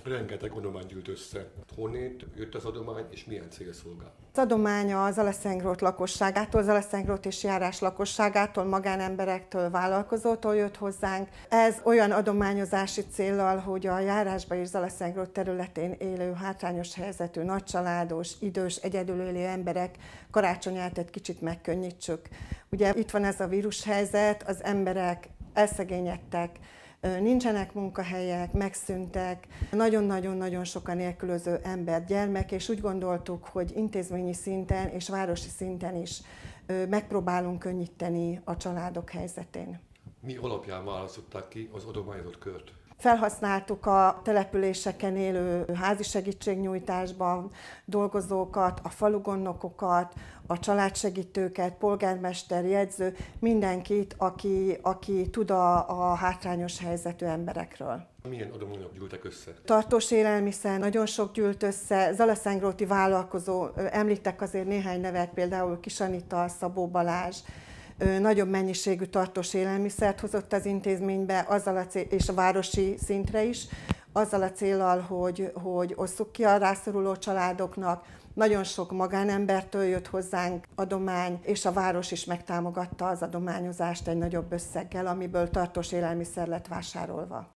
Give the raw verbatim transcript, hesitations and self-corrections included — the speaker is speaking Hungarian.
Rengeteg adomány gyűlt össze. Honnét jött az adomány, és milyen cél szolgál? Az adománya az Zaleszentgrót lakosságától, Zaleszentgrót és járás lakosságától, magánemberektől, vállalkozótól jött hozzánk. Ez olyan adományozási céllal, hogy a járásba és Zaleszentgrót területén élő hátrányos helyzetű, nagycsaládos, idős, egyedül élő emberek karácsonyát egy kicsit megkönnyítsük. Ugye itt van ez a vírushelyzet, az emberek elszegényedtek, nincsenek munkahelyek, megszűntek, nagyon-nagyon-nagyon sokan nélkülöző ember, gyermek, és úgy gondoltuk, hogy intézményi szinten és városi szinten is megpróbálunk könnyíteni a családok helyzetén. Mi alapján választották ki az adományozott kört? Felhasználtuk a településeken élő házi segítségnyújtásban dolgozókat, a falugonnokokat, a családsegítőket, polgármester, jegyző, mindenkit, aki, aki tud a, a hátrányos helyzetű emberekről. Milyen adományok gyűltek össze? Tartós élelmiszer, nagyon sok gyűlt össze, zaleszentgróti vállalkozó, említek azért néhány nevet, például Kis Anita, Szabó Balázs, nagyobb mennyiségű tartós élelmiszert hozott az intézménybe, azzal a cél, és a városi szintre is, azzal a céllal, hogy, hogy osszuk ki a rászoruló családoknak. Nagyon sok magánembertől jött hozzánk adomány, és a város is megtámogatta az adományozást egy nagyobb összeggel, amiből tartós élelmiszer lett vásárolva.